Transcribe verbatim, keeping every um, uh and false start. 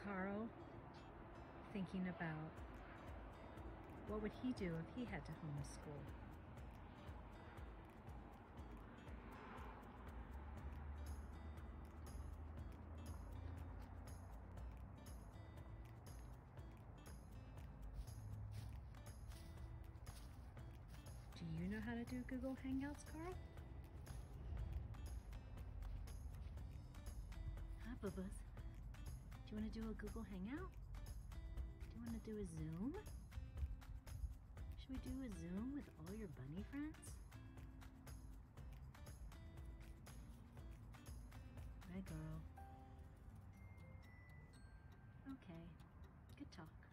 Carl thinking about what would he do if he had to homeschool. Do you know how to do Google Hangouts, Carl? Huh, Bubba's? Do you want to do a Google Hangout? Do you want to do a Zoom? Should we do a Zoom with all your bunny friends? Right, girl. Okay, good talk.